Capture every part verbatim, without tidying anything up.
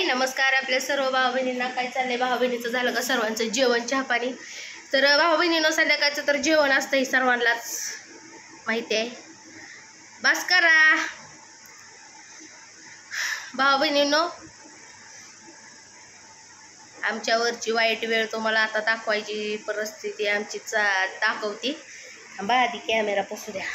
नमस्कार आपल्या सर्व भाऊ बहिणींना. काय चाललंय भाऊ बहिणीचं? झालं का सर्वांचं जेवण चहा पाणी? तर भाऊ बहिणीनं संध्याकाळचं तर जेवण असतं हे सर्वांनाच माहिती आहे. बस करा भाऊ बहिणींनो. आमच्यावरची वाईट वेळ तुम्हाला आता दाखवायची परिस्थिती आमची चा दाखवती. बा आधी कॅमेरा पसू द्या.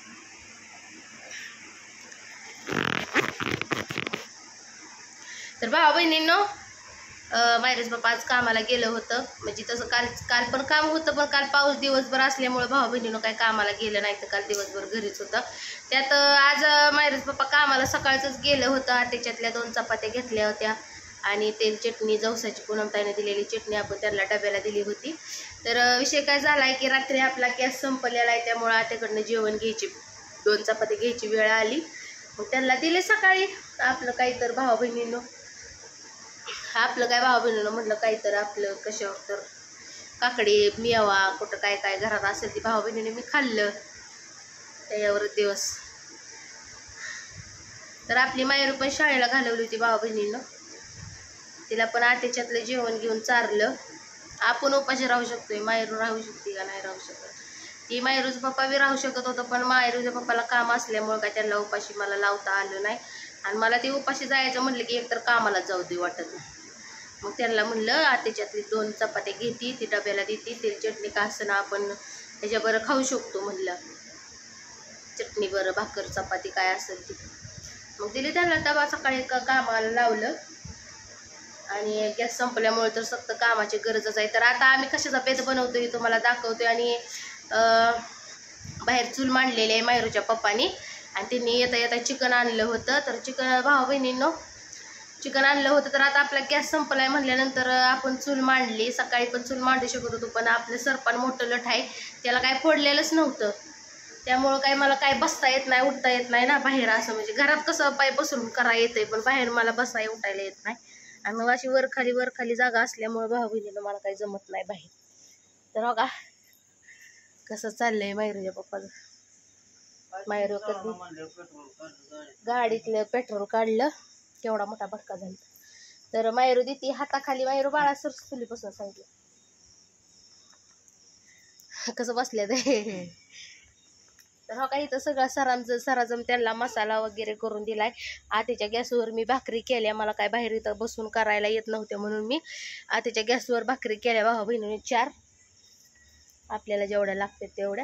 तर भाऊ बहिणींनो, मायरेश बाप्पा आज कामाला गेलं होतं. म्हणजे तसं काल काल पण काम होतं, पण काल पाऊस दिवसभर असल्यामुळे भाऊ बहिणीनं काही कामाला गेलं नाही, तर काल दिवसभर घरीच होतं. त्यात आज मायरेश बाप्पा कामाला सकाळचंच गेलं होतं. त्याच्यातल्या दोन चपात्या घेतल्या होत्या आणि तेल चटणी जवसाची पूनमताईने दिलेली चटणी आपण त्यांना डब्याला दिली होती. तर विषय काय झाला आहे की रात्री आपला गॅस संपलेला आहे, त्यामुळं आत्याकडनं जेवण घ्यायची दोन चपात्या घ्यायची वेळ आली. मग त्यांना दिले सकाळी. आपलं काही तर भाऊ बहिणीनं आपलं काय भाऊ बहिणीनं म्हटलं काही तर आपलं कशावर तर काकडी मेवा कुठं काय काय घरात असेल ती भाऊ बहिणीने मी खाल्लं त्याच्यावर दिवस. तर आपली मायरू पण शाळेला घालवली होती भाऊ बहिणीनं. तिला पण आत्याच्यातलं जेवण घेऊन चारलं. आपण उपाशी राहू शकतोय, मायरू राहू शकते का नाही राहू शकत. ती मायरूचा पप्पा बी राहू शकत होतं, पण मायरूच्या पप्पाला काम असल्यामुळं काय त्यांना उपाशी मला लावता आलं नाही. आणि मला ती उपाशी जायचं म्हटलं की एकतर कामाला जाऊ दे वाटत नाही. मग त्यांना म्हणलं आत्याच्यातली दोन चपात्या घेते, ती डब्याला देते. तेल चटणी का असं ना आपण त्याच्याबरोबर खाऊ शकतो म्हणलं. चटणी बरं भाकर चपाती काय असेल ती. मग दिली त्यांना डबा. सकाळी का कामाला लावलं आणि गॅस संपल्यामुळे तर सक्त कामाची गरजच आहे. तर आता आम्ही कशाचा बेत बनवतोय तुम्हाला दाखवतोय. आणि बाहेर चूल मांडलेली आहे मायरूच्या पप्पानी, आणि त्यांनी येता येता चिकन आणलं होतं. तर चिकन भाऊ बहिणींनो चिकन आणलं होतं. तर आता आपला गॅस संपलाय म्हणल्यानंतर आपण चूल मांडली. सकाळी पण चूल मांडू शकत होतो, पण आपलं सरपान मोठं लठ आहे, त्याला काय फोडलेलंच नव्हतं. त्यामुळं काय मला काय बसता येत नाही, उठता येत नाही ना बाहेर. असं म्हणजे घरात कसं पाय बसून करा येतंय, पण बाहेर मला बसाय उठायला येत नाही. आणि मग अशी वर खाली वर खाली जागा असल्यामुळं भाऊ बहिणीनं मला काही जमत नाही बाहेर. तर बघा कसं चाललंय मायरूच्या पप्पाचं. मायरू कधी गाडीतलं पेट्रोल काढलं, केवढा मोठा भटका झाला. तर मायरू देती हाताखाली. मायरू बाळा सर चुलीपासून सांगितलं कसं बसल्या ते. तर हो काही तर सगळं सरांचं सराजम त्यांना मसाला वगैरे करून दिलाय. आत्याच्या गॅसवर मी भाकरी केल्या. मला काय बाहेर इथं बसून करायला येत नव्हत्या, म्हणून मी आत्याच्या गॅसवर भाकरी केल्या भाऊ बहिणीने चार, आपल्याला जेवढ्या लागतात तेवढ्या.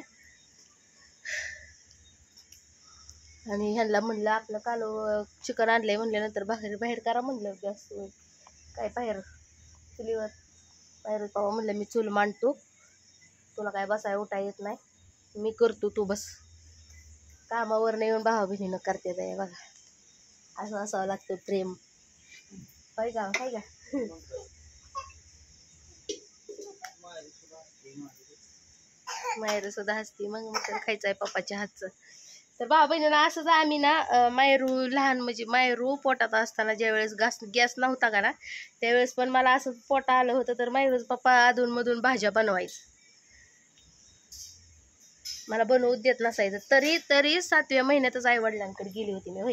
आणि ह्यांना म्हणलं आपलं काल चिकन आणलंय म्हणल्यानंतर भाकरी बाहेर करा म्हणलं गॅसवर, काय बाहेर चुलीवर. बाहेर पावा म्हणलं मी चूल मांडतो, तुला काय बसाय उठा येत नाही, मी करतो तू बस. कामावर नाही येऊन भाऊ बहिणीनं करते आहे बघा. असं असावं लागतं प्रेम. होय का होय का. मायरू सुद्धा हसती. मग मग खायचं आहे पप्पाच्या हातचं. तर भाऊ बहिणीला असंच आम्ही ना मायरू लहान म्हणजे मायरू पोटात असताना ज्यावेळेस गॅस गॅस नव्हता का ना, त्यावेळेस पण मला असं पोटा आलं होतं. तर मायरूच पप्पा अधूनमधून भाज्या बनवायचं, मला बनवू देत नसायचं. तरी तरी सातव्या महिन्यातच आई वडिलांकडे गेली होती मी. होय,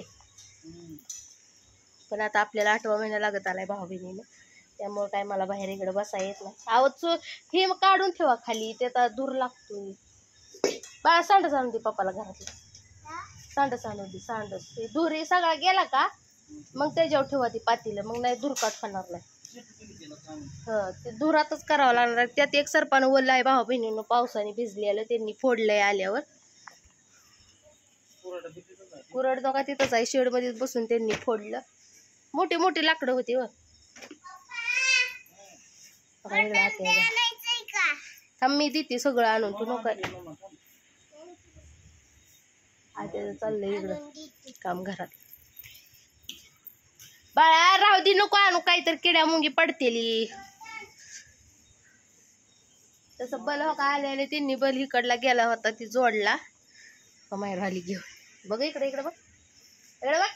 पण आता आपल्याला आठवा महिना लागत आलाय भाऊ बहिणीनं, त्यामुळं काय मला बाहेर इकडे बसा येत नाही. आवच हे काढून ठेवा खाली, त्याचा दूर लागतोय. बाळा सांडस आणून दे पप्पाला घरातलं. सांडस आणून दे सांडस. ते दूर हे सगळा गेला का मग त्याच्यावर ठेवा ती पातीला, मग नाही दूरकाट खाणार नाही. हं, ते धुरातच करावं लागणार. त्यात एक सरपानं ओलं आहे भाऊ बहिणीनं, पावसाने भिजलेलं, त्यांनी फोडलंय आल्यावर. कुरड दोघा तिथंच आहे, शेडमध्ये बसून त्यांनी फोडलं. मोठी मोठी लाकडं होती व. थांब मी देते सगळं आणून, तू नको. आता चाललंय इकडं काम घरात. बाळा राहू दे, नको आणू, काहीतरी किड्या मुंगी पडतेली. तसं बल हो का आलेले त्यांनी बल इकडला गेला होता, ती जोडला. माहेर आली घेऊन. बघ इकडे इकडे बघ इकडे बघ.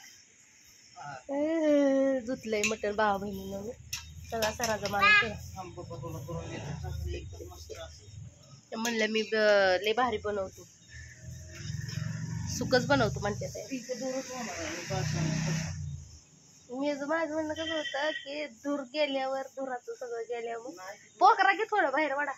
धुतलंय मटण भावा बहिणीनं सगळा सराचा माणूस केला. म्हणलं मी लय भारी बनवतो, सुकच बनवतो म्हणते. मी माझं म्हणणं कसं होतं की धूर गेल्यावर धुराचं सगळं गेल्यावर पोकरा की थोडं बाहेर वाडा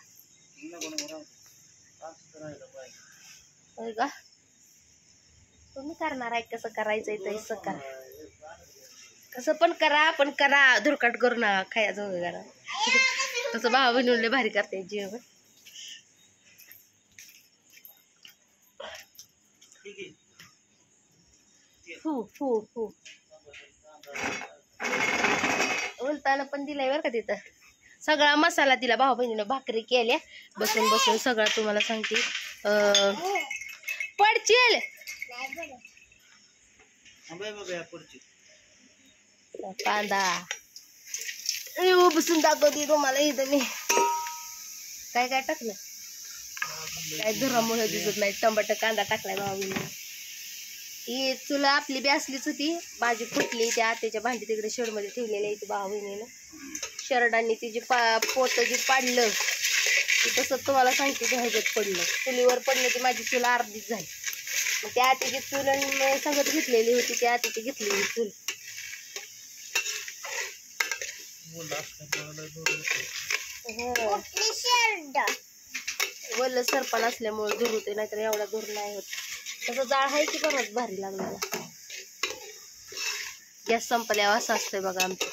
का तुम्ही करणार आहे कसं करायचंय तसं करा कसं पण करा पण करा धुरकाट करू नका खायचं वगैरे तसं भावा बहिणीला भारी करते जेवण फू फू फू उलताना पण दिलाय बरं का तिथं सगळा मसाला दिला भाऊ बहिणीनं भाकरी केल्या बसून बसून सगळा तुम्हाला सांगते पडचील कांदा बसून दाखवते तुम्हाला इथं मी काय काय टाकलं काय धुरामुळे दिसत नाही टमाटर कांदा टाकलाय भाऊ ही चुला आपली बी असलीच होती भाजी फुटली त्या आत्याच्या भांडी तिकडे शेडमध्ये ठेवलेली आहे ती भाऊ बहिणीनं शरडांनी तिची पा पोत जी पाडलं ती तसं तुम्हाला सांगते ते ह्याच्यात पडलं चुलीवर पडलं ती माझी चुला अर्धीच झाली मग त्या आत्याची चूल संगत घेतलेली होती त्या आत्याची घेतलेली चूल वल्ल सरपण असल्यामुळे दूर होते नाहीतर एवढा दूर नाही होत तसं जाळ आहे की बरंच भारी लागलेला गॅस संपल्यावर असं असतंय बघा आमचं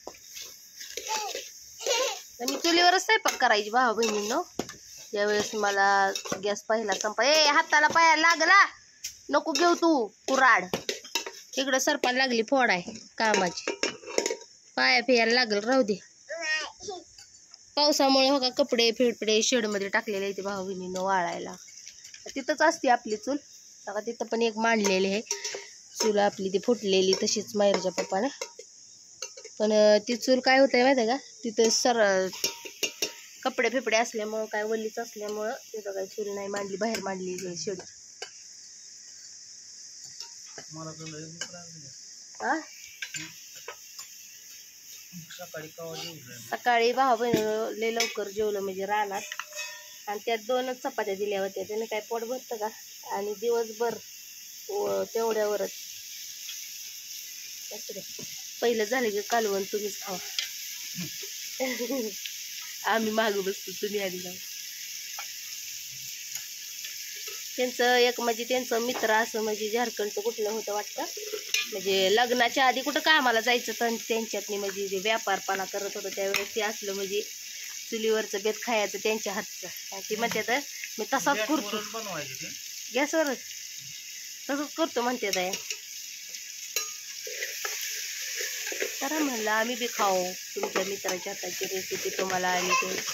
मी चुलीवरच स्वयंपाक करायची भावा बहिणींनो त्यावेळेस मला गॅस पहिला संपा ए हाताला पायाला लागला नको घेऊ तू कुराड इकडं सरपण लागली फोड आहे कामाची पाया फियाला लागल राहू दे पावसामुळे हो का कपडे फिडफिडे शेडमध्ये टाकलेले आहे ते भाऊ बहिणीनं वाळायला तिथंच असते आपली चूल आता तिथं पण एक मांडलेली आहे चूल आपली ती फुटलेली तशीच माहेरच्या पप्पाने पण ती चूल काय होतंय माहिती आहे का तिथं सर कपडे फिपडे असल्यामुळं काय वल्लीच असल्यामुळं तिथं काही चूल नाही मांडली बाहेर मांडली शेड हा सकाळी भाऊ बहिणी लय लवकर जेवलं म्हणजे रानात आणि त्यात दोनच चपात्या दिल्या होत्या त्याने काय पोट भरतं का आणि दिवसभर तेवढ्यावरच पहिलं झालं की कालवण तुम्हीच खावा आम्ही मागं बसतो तुम्ही आधी जाऊ त्यांचं एक म्हणजे त्यांचं मित्र असं म्हणजे झारखंडचं कुठलं होतं वाटतं म्हणजे लग्नाच्या आधी कुठं कामाला जायचं तर त्यांच्यात म्हणजे जे व्यापारपणा करत होतं त्यावेळेस ते असलं म्हणजे चुलीवरचं बेत खायचं त्यांच्या हातचं ती म्हणतात मी तसाच करतो गॅसवरच तसंच करतो म्हणते ताई तर म्हणलं आम्ही बी खाऊ तुमच्या मित्राच्या हाताची रेसिपी तुम्हाला आली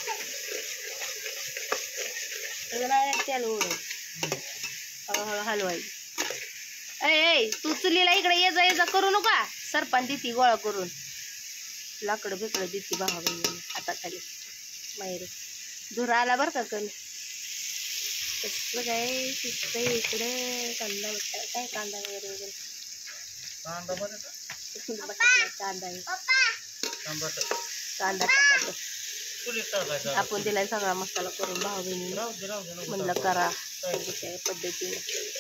ते चालू हळूहळू हलवायची ए तू चुलीला इकडे ये जा ये जा करू नका सरपण देती गोळा करून लाकडं बिकडं देते भावा बहिणी हाताखाली माहेर धुर आला बरं का कमी कसलं काय तिथं इकडे कांदा काय कांदा वगैरे वगैरे कांदा कांदा टमाटर आपण दिलाय सगळा मसाला करून भाऊ बहिणी म्हणलं करा पद्धतीने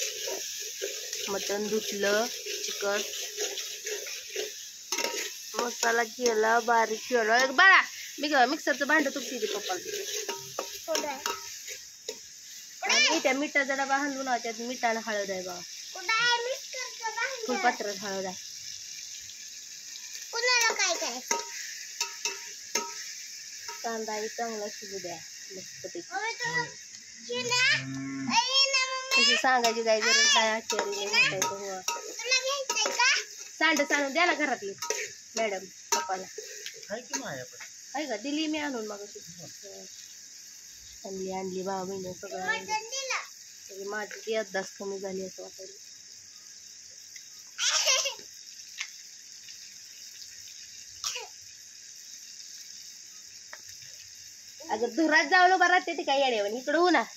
मटण धुतलं चिकन मसाला केला बारीक केला एक बाळा मी मिक्सरचं भांड तुटते ते पप्पा त्या मिठाचा डबा हलवून त्यात मिठाला हळद आहे बघा फुलपात्रात हळद आहे कांदा चांगला शिजू द्या मस्त तशी सांगायची काय गरज नाही आश्चर्य सांड सांडून द्या ना घरातली मॅडम पप्पाला आहे का दिली मी आणून मग आणली आणली भाऊ बहिणी सगळं माझी ती अद्दास कमी झाली असं वाटायला अगं धुरात जाऊ लो बरं ते काय येण्यावर इकडं हो ना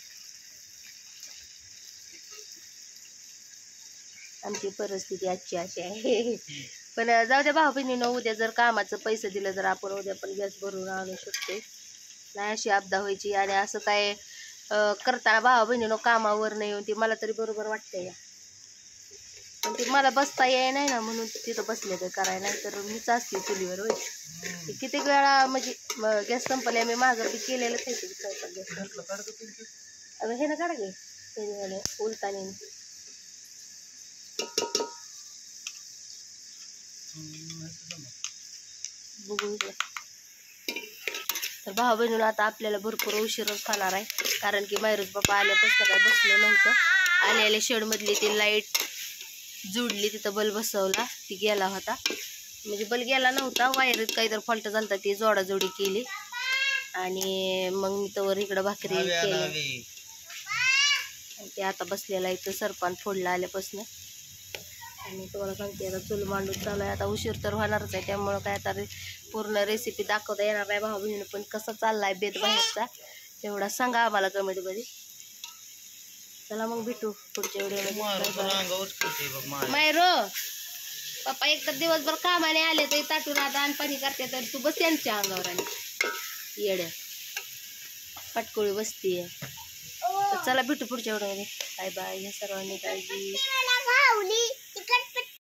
आमची परिस्थिती आजची अशी आहे पण जाऊ द्या भाऊ बहिणीनं उद्या जर कामाचं पैसे दिलं तर आपण उद्या पण गॅस भरून आणू शकतो नाही अशी आपदा व्हायची आणि असं काय करताना भाऊ बहिणीनं कामावर नाही येऊन ती मला तरी बरोबर वाटतंय या पण ते मला बसता याय नाही ना म्हणून तिथं बसले तर करायला, नाही तर मीच असते चुलीवर होय. ते किती वेळा म्हणजे गॅस संपले मी मागं बी केलेलंच आहे ते स्वयंपाक गॅस. अगं हे ना काढा गे हे उलताने बघू इकडे. तर भाऊ बहिणीला आता आपल्याला भरपूर उशीरच खाणार आहे, कारण की मायरूज बाप्पा आल्यापासून काय बसलं नव्हतं. आले आले शेडमधली ती लाईट जोडली, तिथं बल्ब बसवला, ती गेला होता म्हणजे बल्ब गेला नव्हता, वायरीत काहीतरी फॉल्ट झालता, ती जोडाजोडी केली आणि मग मी तवर इकडं भाकरी केली. ते आता बसलेला इथं सरपान फोडला आल्यापासून. आणि तुम्हाला सांगते आता चूल मांडून चालू आहे. आता उशीर तर होणारच आहे, त्यामुळं काय आता पूर्ण रेसिपी दाखवता येणार नाही भाऊ बहिणी, पण कसं चाललाय बेत बाहेरचा तेवढा सांगा आम्हाला कमेंटमध्ये. चला मग भेटू पुढच्या व्हिडिओमध्ये. मायरो पप्पा एक तर दिवसभर कामाने आले तर ताटून आता आणपाणी करते, तर तू बस त्यांच्या अंगावर आणि येड्या पटकोळी बसतीये. तर चला भेटू पुढच्या व्हिडिओमध्ये. Bye bye. ह्या सर्वांनी काळजी.